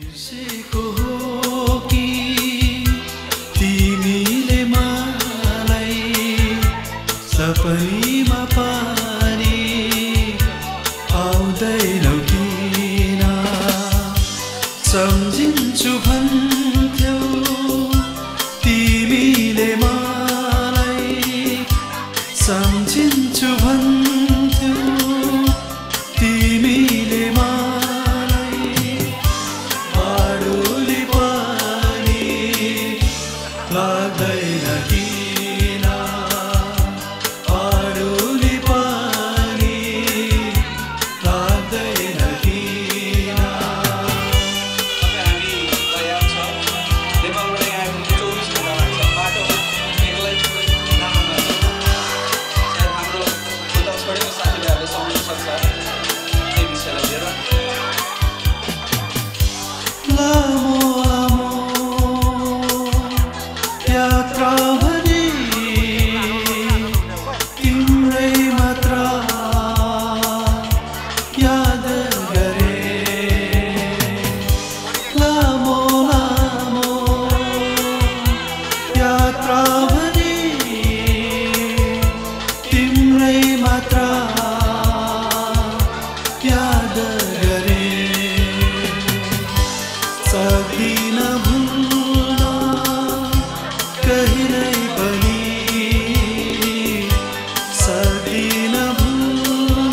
बिर्सेको हो कि तिमीले मलाई सपैमा पानी आउँदैनौ किन सम्झिन्छु भन्थ्यौ तिमीले मलाई सम्झिन्छु भन्थ्यौ तिमीले मलाई बाडुली पानी लाग्दैन किन बाडुली पानी लाग्दैन किन हामी तयार छ नेपालबाट आएको 24 घण्टा लाग्छ बाटो एक्लै नाम्न सायद हाम्रो उता छोडेको साथीभाइहरूले सम्झ्न सक्छ त्यही विषयलाई लिएर लामो यात्रा भनी तिम्रै मात्र याद गरे लामो यात्रा भनी तिम्रै मात्र याद गरे सक्दिन भुल्न कहिल्यै पनि सक्दिन भुल्न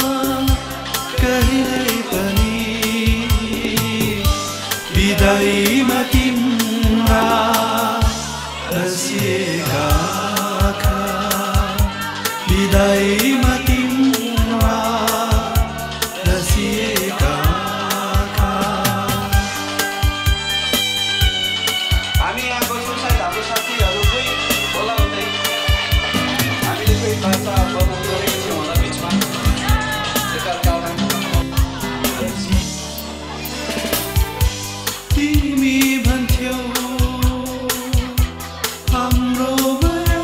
कहिल्यै पनि बिदाईमा तिम्रा रसिएका आँखा बिदाईमा तिम्रा रसिएका आँखा हामी यहाँ बस्छौँ सायद हाम्रो साथीहरू कोही होला उतै हामीले कोही भाषा बोल्न गरेको छौँ होला बिचमा एकअर्कालाई तिमी भन्थ्यौ हाम्रो माया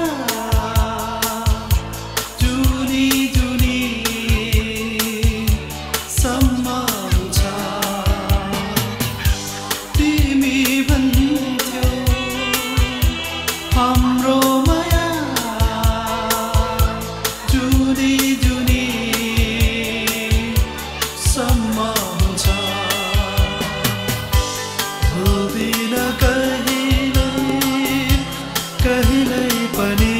जुनी जुनी सम्म हुन्छ तिमी भन्थ्यौ हाम्रो माया जुनी जुनी सम्म हुन्छ भुल्दिन कहिल्यै पनि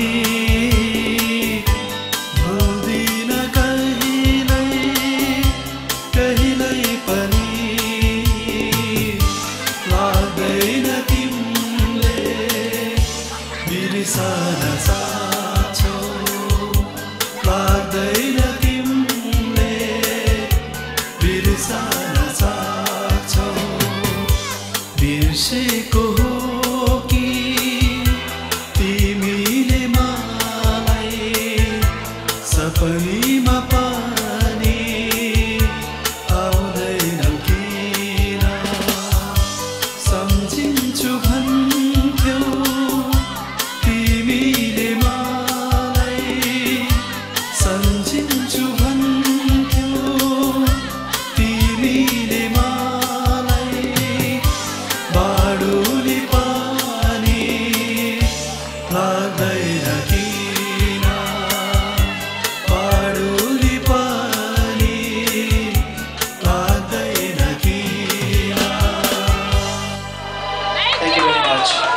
भुल्दिन कहिल्यै पनि लाग्दैन तिमीले बिर्सन सक्छौ लाग्दैन तिमीले बिर्सन सक्छौ बिर्सेको हो कि तिमीले मलाई सपैमा पानी आउँदैनौ किन सम्झिन्छु भन्थ्यौ तिमीले मलाई सम्झिन्छु भन्थ्यौ तिमीले मलाई बाडुली पानी लाग्दैन किन बाडुली पानी लाग्दैन किन Thank you very much.